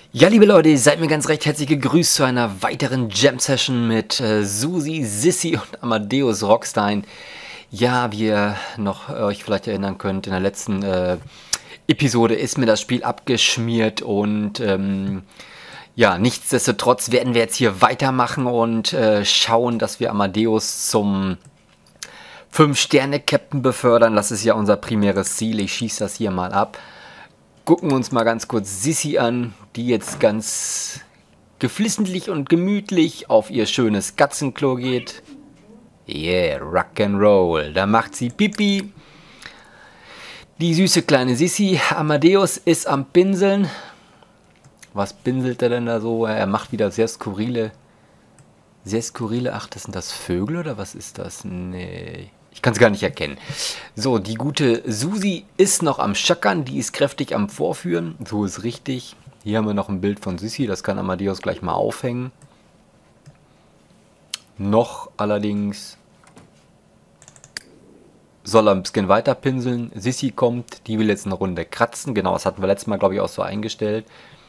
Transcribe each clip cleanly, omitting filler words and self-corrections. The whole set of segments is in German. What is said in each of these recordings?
Ja, liebe Leute, ihr seid mir ganz recht herzlich gegrüßt zu einer weiteren Jam-Session mit Susi, Sissi und Amadeus Rockstein. Ja, wie ihr noch euch vielleicht erinnern könnt, in der letzten Episode ist mir das Spiel abgeschmiert und ja, nichtsdestotrotz werden wir jetzt hier weitermachen und schauen, dass wir Amadeus zum 5-Sterne-Captain befördern. Das ist ja unser primäres Ziel. Ich schieße das hier mal ab. Gucken wir uns mal ganz kurz Sissi an, die jetzt ganz geflissentlich und gemütlich auf ihr schönes Katzenklo geht. Yeah, Rock'n'Roll. Da macht sie Pipi. Die süße kleine Sissi. Amadeus ist am Pinseln. Was pinselt er denn da so? Er macht wieder sehr skurrile. Ach, das sind das Vögel oder was ist das? Nee. Ich kann es gar nicht erkennen. So, die gute Susi ist noch am Schackern. Die ist kräftig am Vorführen. So ist richtig. Hier haben wir noch ein Bild von Sissi. Das kann Amadeus gleich mal aufhängen. Noch allerdings soll er ein bisschen weiter pinseln. Sissi kommt. Die will jetzt eine Runde kratzen. Genau, das hatten wir letztes Mal, glaube ich, auch so eingestellt.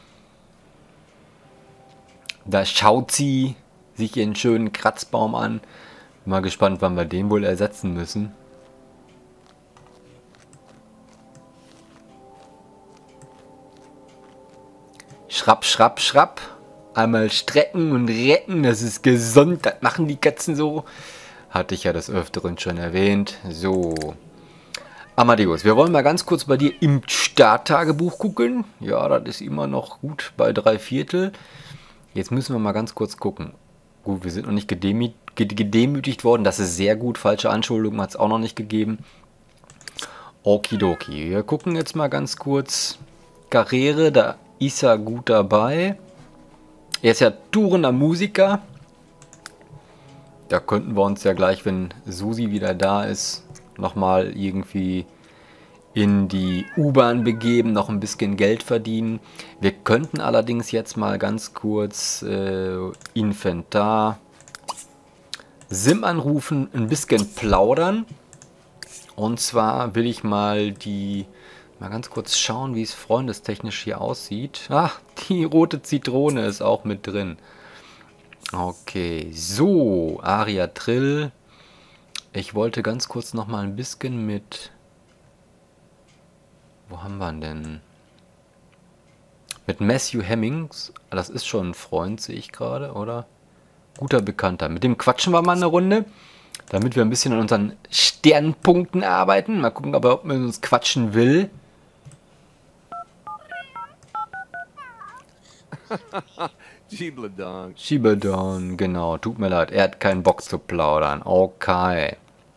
Da schaut sie sich ihren schönen Kratzbaum an. Mal gespannt, wann wir den wohl ersetzen müssen. Schrapp, schrapp, schrapp. Einmal strecken und recken, das ist gesund. Das machen die Katzen so. Hatte ich ja des Öfteren schon erwähnt. So. Amadeus, wir wollen mal ganz kurz bei dir im Starttagebuch gucken. Ja, das ist immer noch gut bei 3/4. Jetzt müssen wir mal ganz kurz gucken. Gut, wir sind noch nicht gedemütigt worden. Das ist sehr gut. Falsche Anschuldigungen hat es auch noch nicht gegeben. Okidoki. Wir gucken jetzt mal ganz kurz. Karriere, da ist er gut dabei. Er ist ja tourender Musiker. Da könnten wir uns ja gleich, wenn Susi wieder da ist, nochmal irgendwie in die U-Bahn begeben, noch ein bisschen Geld verdienen. Wir könnten allerdings jetzt mal ganz kurz Inventar, Sim anrufen, ein bisschen plaudern. Und zwar will ich mal ganz kurz schauen, wie es freundestechnisch hier aussieht. Ach, die rote Zitrone ist auch mit drin. Okay, so, Aria Trill. Ich wollte ganz kurz noch mal ein bisschen mit... Wo haben wir ihn denn? Mit Matthew Hemmings. Das ist schon ein Freund, sehe ich gerade, oder? Guter Bekannter. Mit dem quatschen wir mal eine Runde, damit wir ein bisschen an unseren Sternpunkten arbeiten. Mal gucken, ob er mit uns quatschen will. Schibadon, genau. Tut mir leid, er hat keinen Bock zu plaudern. Okay.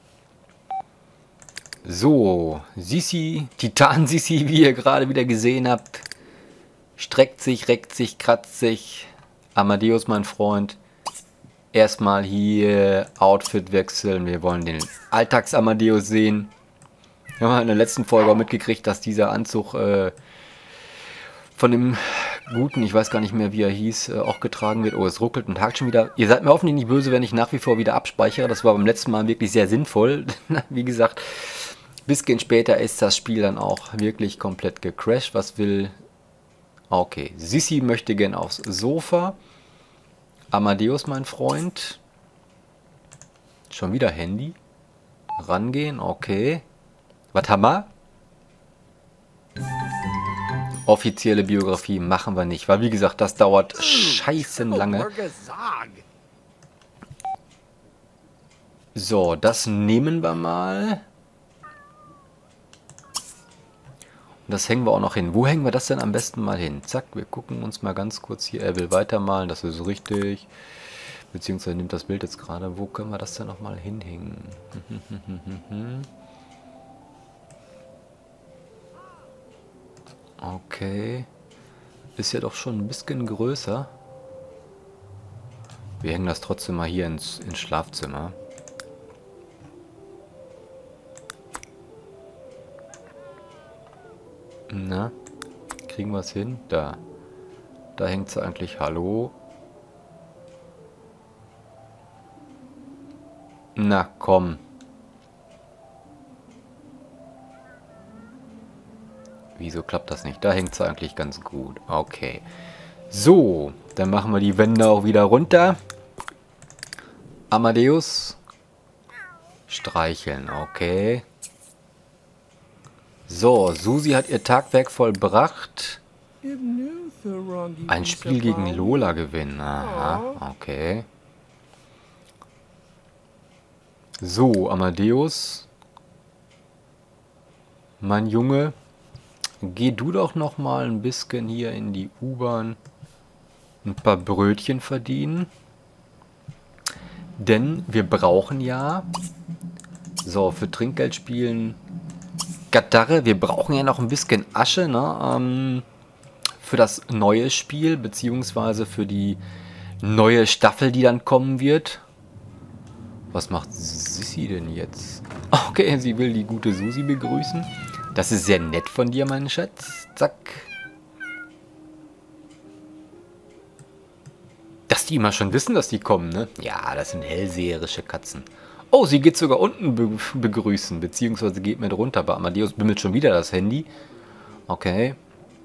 So, Sissi, Titan-Sissi, wie ihr gerade wieder gesehen habt, streckt sich, reckt sich, kratzt sich. Amadeus, mein Freund, erstmal hier Outfit wechseln. Wir wollen den Alltags-Amadeus sehen. Wir haben in der letzten Folge auch mitgekriegt, dass dieser Anzug von dem Guten, ich weiß gar nicht mehr, wie er hieß, auch getragen wird. Oh, es ruckelt und hakt schon wieder. Ihr seid mir hoffentlich nicht böse, wenn ich nach wie vor wieder abspeichere. Das war beim letzten Mal wirklich sehr sinnvoll. Wie gesagt, ein bisschen später ist das Spiel dann auch wirklich komplett gecrashed. Was will... Okay, Sissi möchte gern aufs Sofa. Amadeus, mein Freund. Schon wieder Handy. Rangehen, okay. Was haben wir? Offizielle Biografie machen wir nicht, weil wie gesagt, das dauert scheißen lange. So, das nehmen wir mal. Und das hängen wir auch noch hin. Wo hängen wir das denn am besten mal hin? Zack, wir gucken uns mal ganz kurz hier. Er will weitermalen, das ist richtig. Beziehungsweise nimmt das Bild jetzt gerade. Wo können wir das denn nochmal hinhängen? Okay. Ist ja doch schon ein bisschen größer. Wir hängen das trotzdem mal hier ins Schlafzimmer. Na, kriegen wir es hin? Da. Da hängt es eigentlich. Hallo? Na, komm. Wieso klappt das nicht? Da hängt es eigentlich ganz gut. Okay. So, dann machen wir die Wände auch wieder runter. Amadeus. Streicheln, okay. So, Susi hat ihr Tagwerk vollbracht. Ein Spiel gegen Lola gewinnen. Aha, okay. So, Amadeus. Mein Junge, geh du doch noch mal ein bisschen hier in die U-Bahn ein paar Brötchen verdienen. Denn wir brauchen ja, so, für Trinkgeld spielen, Gitarre, wir brauchen ja noch ein bisschen Asche, ne, für das neue Spiel, beziehungsweise für die neue Staffel, die dann kommen wird. Was macht Sissi denn jetzt? Okay, sie will die gute Susi begrüßen. Das ist sehr nett von dir, mein Schatz. Zack. Dass die immer schon wissen, dass die kommen, ne? Ja, das sind hellseherische Katzen. Oh, sie geht sogar unten begrüßen, beziehungsweise geht mit runter. Bei Amadeus bimmelt schon wieder das Handy. Okay.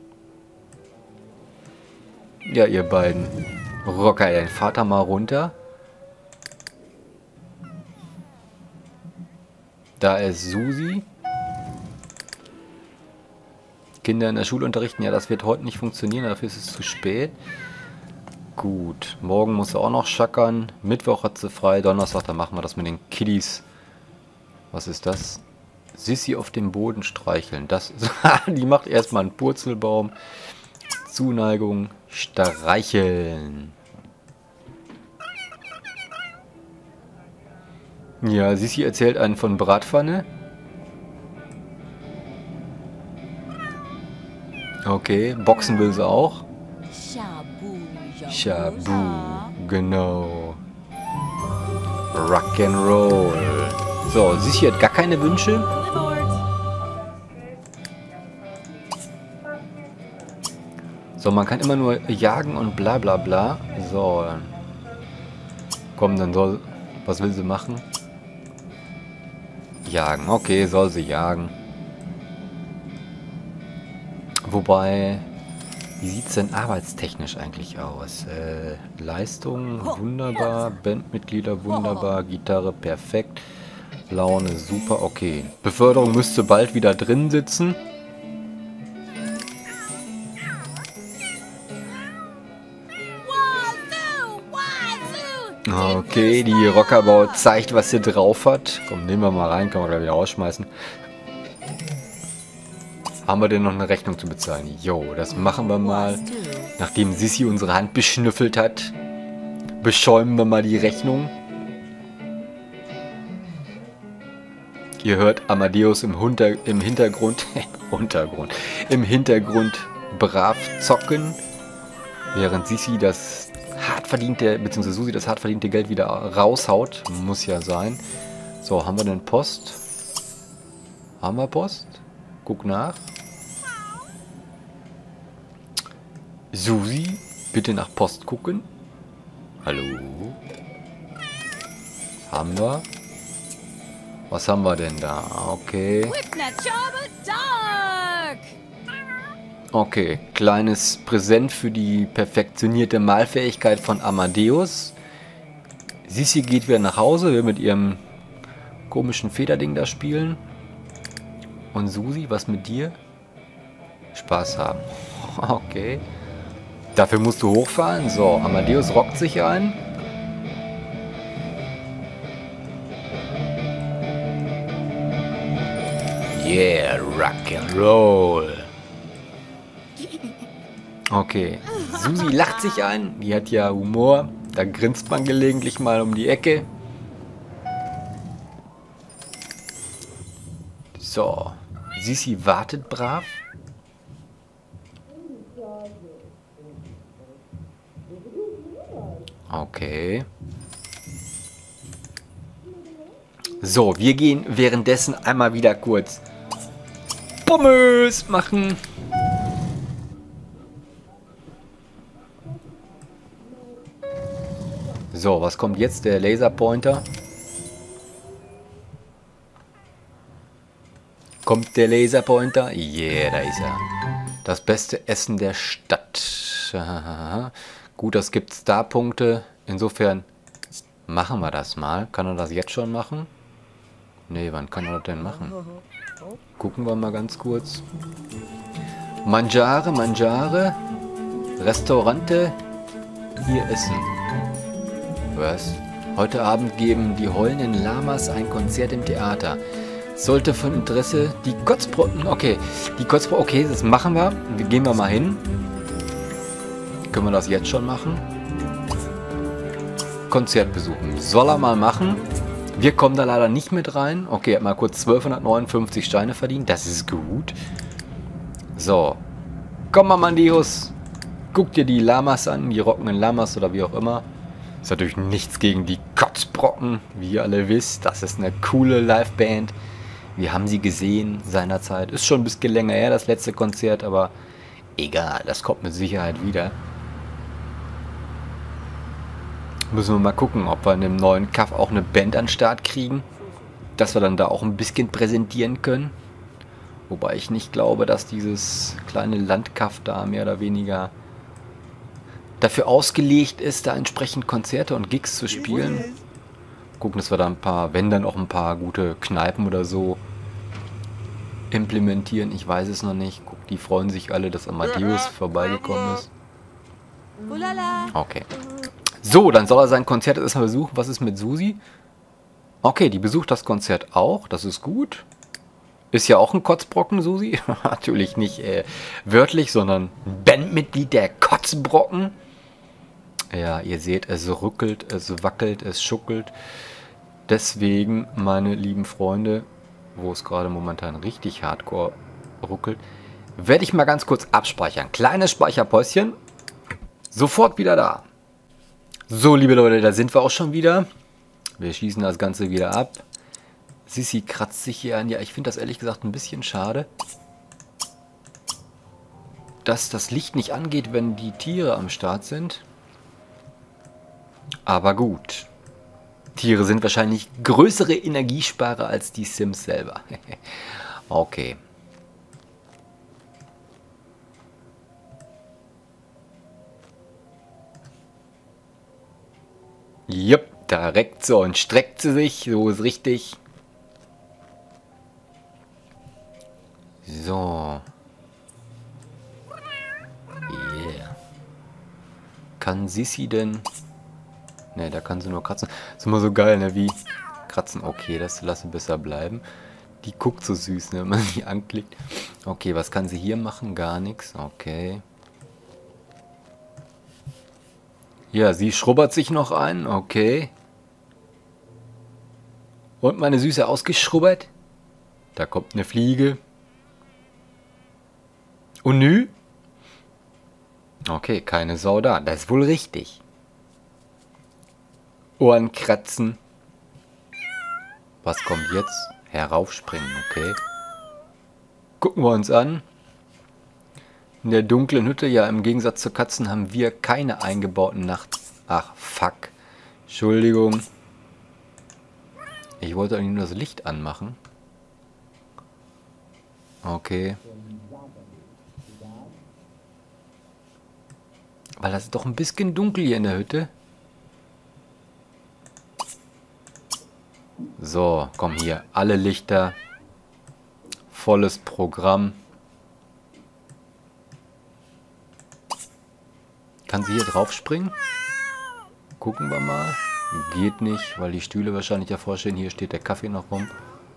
Ja, ihr beiden. Rocker dein Vater mal runter. Da ist Susi. Kinder in der Schule unterrichten. Ja, das wird heute nicht funktionieren. Dafür ist es zu spät. Gut. Morgen muss sie auch noch schackern. Mittwoch hat sie frei. Donnerstag, dann machen wir das mit den Kiddies. Was ist das? Sissi auf dem Boden streicheln. Das, die macht erstmal einen Purzelbaum. Zuneigung. Streicheln. Ja, Sissi erzählt einen von Bratpfanne. Okay, boxen will sie auch. Shabu, genau. Rock'n'Roll. So, Sissi hat gar keine Wünsche. So, man kann immer nur jagen und bla bla bla. So, dann. Komm, dann soll... Was will sie machen? Jagen. Okay, soll sie jagen. Wobei, wie sieht es denn arbeitstechnisch eigentlich aus? Leistung, wunderbar. Bandmitglieder, wunderbar. Gitarre, perfekt. Laune, super. Okay. Beförderung müsste bald wieder drin sitzen. Okay, die Rockerbau zeigt, was sie drauf hat. Komm, nehmen wir mal rein, kann man gleich wieder rausschmeißen. Haben wir denn noch eine Rechnung zu bezahlen? Jo, das machen wir mal. Nachdem Sissi unsere Hand beschnüffelt hat, beschäumen wir mal die Rechnung. Ihr hört Amadeus im Hintergrund, im Hintergrund brav zocken, während Sissi das hart verdiente, beziehungsweise Susi das hart verdiente Geld wieder raushaut. Muss ja sein. So, haben wir denn Post? Haben wir Post? Guck nach. Susi, bitte nach Post gucken. Hallo? Haben wir? Was haben wir denn da? Okay. Okay, kleines Präsent für die perfektionierte Malfähigkeit von Amadeus. Sissi geht wieder nach Hause, will mit ihrem komischen Federding da spielen. Und Susi, was mit dir? Spaß haben. Okay. Dafür musst du hochfahren. So, Amadeus rockt sich ein. Yeah, Rock'n'Roll. Okay. Susi lacht sich ein. Die hat ja Humor. Da grinst man gelegentlich mal um die Ecke. So. Sissi wartet brav. Okay. So, wir gehen währenddessen einmal wieder kurz Pommes machen. So, was kommt jetzt? Der Laserpointer. Kommt der Laserpointer? Yeah, da ist er. Das beste Essen der Stadt. Gut, das gibt Starpunkte. Insofern machen wir das mal. Kann er das jetzt schon machen? Nee, wann kann er das denn machen? Gucken wir mal ganz kurz. Mangiare, Mangiare. Restaurante. Hier essen. Was? Heute Abend geben die heulenden Lamas ein Konzert im Theater. Sollte von Interesse die Kotzbrocken. Okay, die Kotzbrocken. Okay, das machen wir. Gehen wir mal hin. Können wir das jetzt schon machen? Konzert besuchen. Soll er mal machen. Wir kommen da leider nicht mit rein. Okay, hat mal kurz 1259 Steine verdient. Das ist gut. So. Komm mal, Mandius. Guck dir die Lamas an. Die rockenden Lamas oder wie auch immer. Ist natürlich nichts gegen die Kotzbrocken. Wie ihr alle wisst. Das ist eine coole Liveband. Wir haben sie gesehen seinerzeit. Ist schon ein bisschen länger her, das letzte Konzert. Aber egal. Das kommt mit Sicherheit wieder. Müssen wir mal gucken, ob wir in dem neuen Kaff auch eine Band an den Start kriegen. Dass wir dann da auch ein bisschen präsentieren können. Wobei ich nicht glaube, dass dieses kleine Landkaff da mehr oder weniger dafür ausgelegt ist, da entsprechend Konzerte und Gigs zu spielen. Gucken, dass wir da ein paar, wenn dann auch ein paar gute Kneipen oder so implementieren. Ich weiß es noch nicht. Guck, die freuen sich alle, dass Amadeus vorbeigekommen ist. Okay. So, dann soll er sein Konzert erstmal besuchen. Was ist mit Susi? Okay, die besucht das Konzert auch. Das ist gut. Ist ja auch ein Kotzbrocken, Susi. Natürlich nicht wörtlich, sondern Bandmitglied der Kotzbrocken. Ja, ihr seht, es rückelt, es wackelt, es schuckelt. Deswegen, meine lieben Freunde, wo es gerade momentan richtig hardcore ruckelt, werde ich mal ganz kurz abspeichern. Kleines Speicherpäuschen. Sofort wieder da. So, liebe Leute, da sind wir auch schon wieder. Wir schießen das Ganze wieder ab. Sissi kratzt sich hier an. Ja, ich finde das ehrlich gesagt ein bisschen schade, dass das Licht nicht angeht, wenn die Tiere am Start sind. Aber gut. Tiere sind wahrscheinlich größere Energiesparer als die Sims selber. Okay. Jupp, da reckt sie und streckt sie sich. So ist richtig. So. Yeah. Kann Sissi denn... Ne, da kann sie nur kratzen. Ist immer so geil, ne? Wie kratzen. Okay, das lasse besser bleiben. Die guckt so süß, ne? Wenn man sie anklickt. Okay, was kann sie hier machen? Gar nichts. Okay. Ja, sie schrubbert sich noch ein. Okay. Und meine Süße ausgeschrubbert. Da kommt eine Fliege. Und nü? Okay, keine Sau da. Das ist wohl richtig. Ohren kratzen. Was kommt jetzt? Heraufspringen, okay. Gucken wir uns an. In der dunklen Hütte, ja, im Gegensatz zu Katzen haben wir keine eingebauten Nachts... Ach, fuck. Entschuldigung. Ich wollte eigentlich nur das Licht anmachen. Okay. Weil das ist doch ein bisschen dunkel hier in der Hütte. So, komm hier. Alle Lichter. Volles Programm. Kann sie hier drauf springen? Gucken wir mal. Geht nicht, weil die Stühle wahrscheinlich davor stehen. Hier steht der Kaffee noch rum.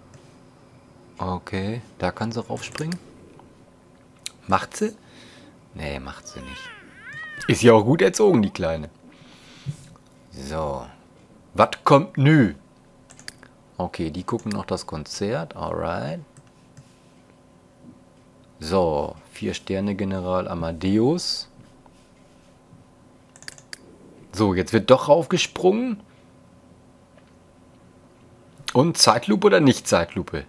Okay, da kann sie raufspringen. Macht sie? Nee, macht sie nicht. Ist ja auch gut erzogen, die Kleine. So. Was kommt nü? Okay, die gucken noch das Konzert. Alright. So, 4-Sterne-General Amadeus. So, jetzt wird doch raufgesprungen. Und Zeitlupe oder nicht Zeitlupe?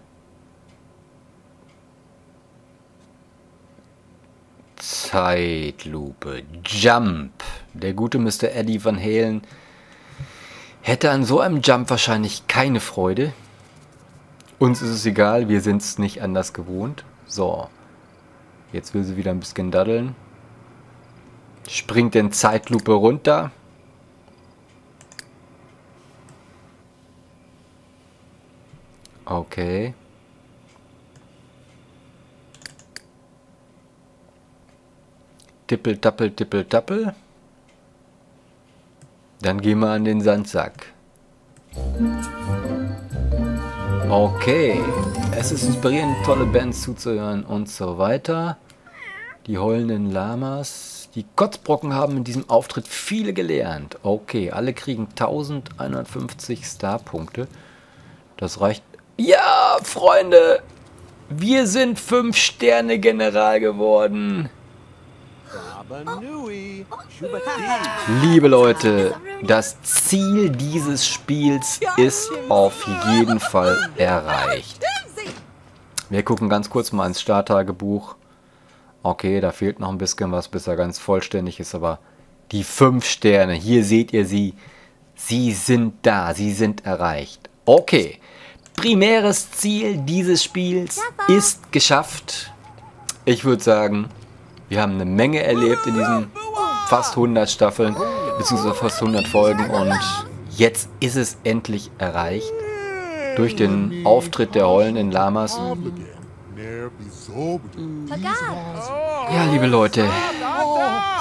Zeitlupe. Jump. Der gute Mr. Eddie Van Halen hätte an so einem Jump wahrscheinlich keine Freude. Uns ist es egal, wir sind es nicht anders gewohnt. So. Jetzt will sie wieder ein bisschen daddeln. Springt in Zeitlupe runter. Okay. Tippel, tappel, tippel, tappel. Dann gehen wir an den Sandsack. Okay. Es ist inspirierend, tolle Bands zuzuhören und so weiter. Die heulenden Lamas. Die Kotzbrocken haben in diesem Auftritt viele gelernt. Okay, alle kriegen 1150 Starpunkte. Das reicht. Ja, Freunde! Wir sind 5-Sterne-General geworden. Liebe Leute, das Ziel dieses Spiels ist auf jeden Fall erreicht. Wir gucken ganz kurz mal ins Starttagebuch. Okay, da fehlt noch ein bisschen was, bis er ganz vollständig ist, aber die 5 Sterne, hier seht ihr sie. Sie sind da, sie sind erreicht. Okay, primäres Ziel dieses Spiels ist geschafft. Ich würde sagen, wir haben eine Menge erlebt in diesen fast 100 Staffeln, beziehungsweise fast 100 Folgen und jetzt ist es endlich erreicht. Durch den Auftritt der heulenden Lamas. Ja, liebe Leute,